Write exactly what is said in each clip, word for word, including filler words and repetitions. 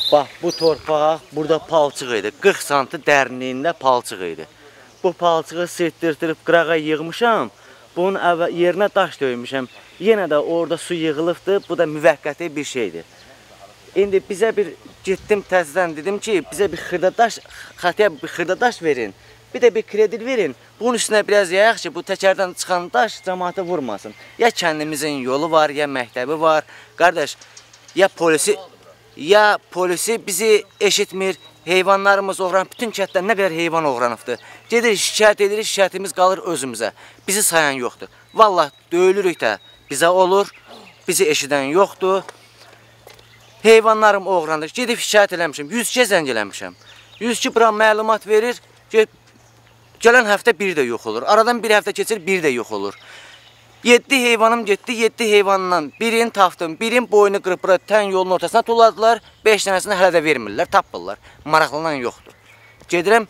Bax, bu torpaq burada palçıq idi. qırx santı dərinliyində palçıq idi. Bu palçığı sirtdirtirib qırağa yığmışam. Bunun yerinə daş döymüşəm. Yenə də orada su yığılıbdır. Bu da müvəqqəti bir şeydir. İndi bizə bir getdim təzədən dedim ki, bizə bir xırdadaş, xatiyə bir xırdadaş verin. Bir də bir kredit verin. Bunun üstünə biraz yayaq ki, bu təkərdən çıxan daş cəmaatı vurmasın. Ya kəndimizin yolu var, ya məktəbi var. Qardaş, ya polisi ya polisi bizi eşitmir. Heyvanlarımız oğran, bütün kətdən nə qədər heyvan oğranıbdır. Gedir, şikayət edirik, şikayətimiz qalır özümüzə. Bizi sayan yoxdur. Vallahi döyülürük də bizə olur, bizi eşidən yoxdur. Heyvanlarım oğrandır. Gedib şikayət eləmişim, yüz iki zəng eləmişəm. yüz iki bura məlumat verir, gələn həftə biri də yox olur. Aradan bir həftə keçir, biri də yox olur. yeddi heyvanım getdi, yeddi heyvandan birini tapdım, birin boynu qırıb bura tən yolun ortasına tulladılar, beş dənəsini hələ də vermirlər, tapırlar. Maraqlanan yoxdur. Gedirəm,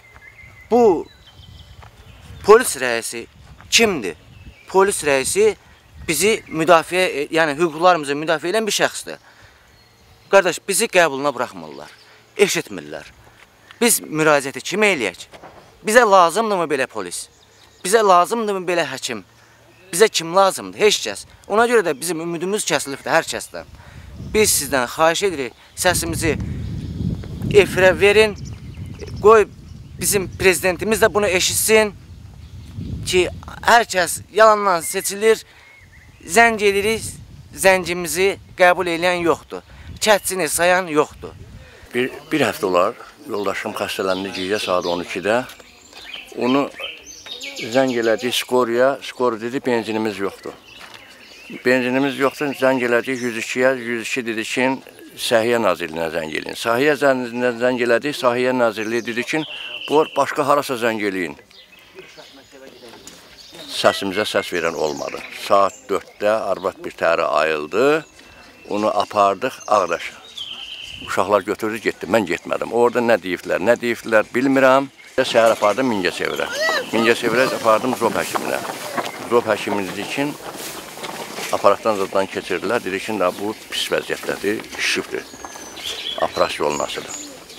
bu polis rəisi kimdir? Polis rəisi bizi müdafiə, yəni hüquqlarımızı müdafiə edən bir şəxsdir. Qardaş, bizi qəbuluna buraxmırlar, eşitmirlər. Biz müraciəti kimə eləyək? Bizə lazımdırmı belə polis? Bizə lazımdırmı belə həkim? Bizə kim lazımdır? Heç kəs. Ona görə də bizim ümidimiz kəsilibdir hər kəsdən. Biz sizdən xahiş edirik, səsimizi efirə verin. Qoy bizim prezidentimiz də bunu eşitsin ki, hər kəs yalandan seçilir, zəng edirik, zəngimizi qəbul edən yoxdur. Kətçini sayan yoxdur. Bir, bir həftə olar, yoldaşım xəstələndi gecə saat on ikidə. Onu zəng elədik Skoriya, Skor dedi benzinimiz yoxdur. Benzinimiz yoxdur, zəng elədik yüz ikiyə, yüz iki dedi ki, Səhiyyə Nazirliyinə zəng eləyin. Səhiyyə zəng elədik, Səhiyyə Nazirliyi dedi ki, bu başqa harasa zəng eləyin. Səsimizə səs verən olmadı. Saat dörddə arvad bir təri ayıldı, onu apardıq Ağdaşa. Uşaqlar götürdü, getdi, mən getmədim. Orada nə deyibdilər, nə deyibdilər bilmirəm. Səhər apardım Mingəçevirə. Mingəçevirə apardım Zob həkiminə. Zob həkimimiz üçün aparatdan zaten keçirdilər. Dedi ki, bu pis vəziyyətlədir, şişibdir. Operasiya olunasıdır.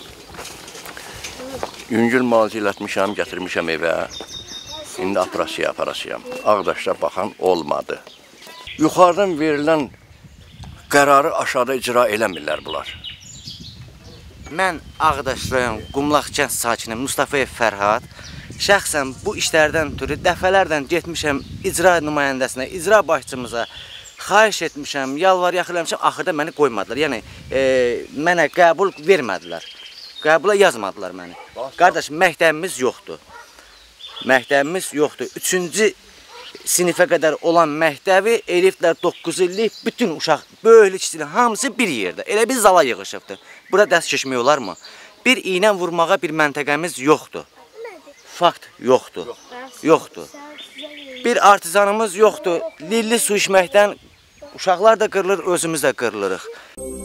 Yüngül müalicə elətmişəm, gətirmişəm evə. İndi operasiya aparasıyam. Ağdaşda baxan olmadı. Yuxarıdan verilən qərarı aşağıda icra eləmirlər bunlar. Mən Ağdaş rayon Qumlaq kənd sakini Mustafayev Fərhad şəxsən bu işlərdən ötürü dəfələrdən getmişəm icra nümayəndəsinə, icra başçımıza xahiş etmişəm, yalvar yaxınlamışam, axırda məni qoymadılar. Yəni, e, mənə qəbul vermədilər. Qəbula yazmadılar məni. Qardaş, məktəbimiz yoxdur. Məktəbimiz yoxdur. Üçüncü sinifə qədər olan məktəbi eliflər doqquz illik bütün uşaq, böyüklük kiçilik hamısı bir yerdə. Elə bir zala yığışıbdır. Burada dərs keçmək olar mı? Bir iynə vurmağa bir məntəqəmiz yoxdur. Fakt yoxdur. Yoxdur. Bir artizanımız yoxdur. Lilli su içməkdən uşaqlar da qırılır, özümüz də qırılırıq.